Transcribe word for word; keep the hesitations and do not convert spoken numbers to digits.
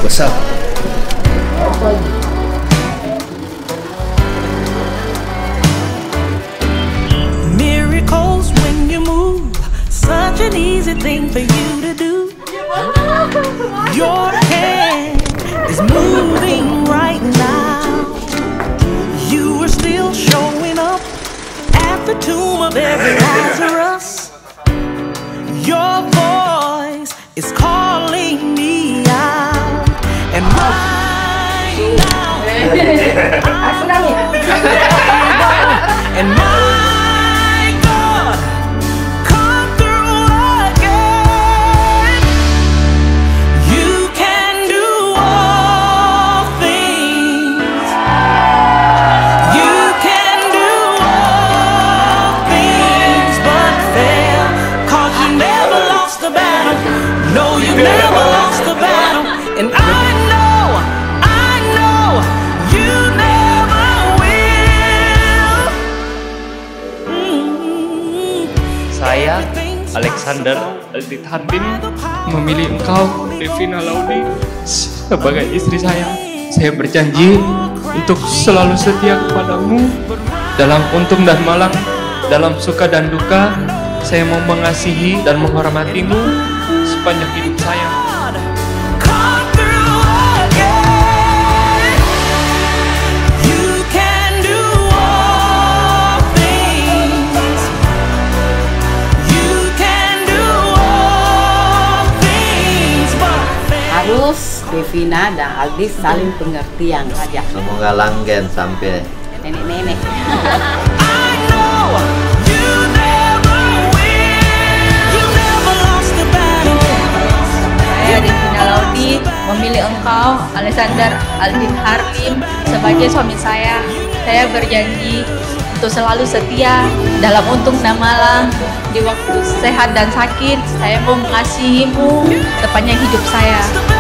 besar. Miracles when you move, such an easy thing for you to do. Your hand is moving right now. You are still showing up at the tomb of every Lazarus. Your voice is calling me out, and right now, and my God, come through again. You can do all things. You can do all things but fail. 'Cause you never lost the battle. No, you never lost the battle. And I know, I know, you never will. Mm-hmm. Saya, Alexander Aldit Harbin, memilih engkau, Devina Laudi, sebagai istri saya. Saya berjanji untuk selalu setia kepadamu dalam untung dan malang, dalam suka dan duka. Saya mau mengasihi dan menghormatimu sepanjang hidup saya. Come through again. You can do all things. You can do all things but fail. Harus Devina dan Aldi saling pengertian saja. Semoga langgeng sampai Nenek-nenek. I know you never will. You never lost the battle. Saya Devina Laudi memilih engkau, Alexander Aldit Harbin, sebagai suami saya. Saya berjanji untuk selalu setia dalam untung dan malang, di waktu sehat dan sakit. Saya mau mengasihimu sepanjang hidup saya.